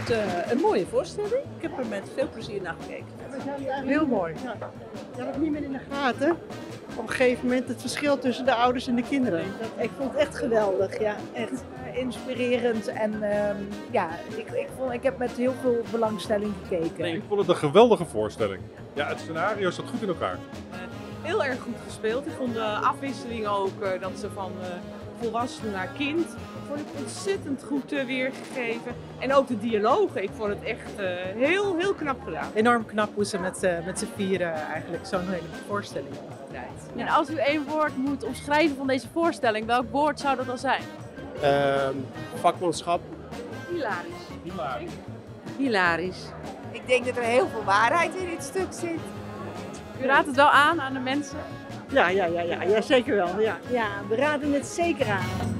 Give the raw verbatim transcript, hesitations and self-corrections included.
het uh, een mooie voorstelling. Ik heb er met veel plezier naar gekeken. Heel mooi. Ja. Je had het niet meer in de gaten. Op een gegeven moment het verschil tussen de ouders en de kinderen. Ik vond het echt geweldig, ja. Echt inspirerend. En uh, ja, ik, ik, vond, ik heb met heel veel belangstelling gekeken. Nee, ik vond het een geweldige voorstelling. Ja, het scenario zat goed in elkaar. Heel erg goed gespeeld. Ik vond de afwisseling ook, uh, dat ze van uh, volwassen naar kind, vond ik ontzettend goed uh, weergegeven. En ook de dialogen, ik vond het echt uh, heel, heel knap gedaan. Enorm knap hoe ze met, uh, met z'n vieren eigenlijk zo'n hele voorstelling draait. En als u één woord moet omschrijven van deze voorstelling, welk woord zou dat dan zijn? Uh, vakmanschap. Hilarisch. Hilarisch. Hilarisch. Ik denk dat er heel veel waarheid in dit stuk zit. U raadt het wel aan aan de mensen? Ja, ja, ja, ja, ja zeker wel. Ja. Ja, we raden het zeker aan.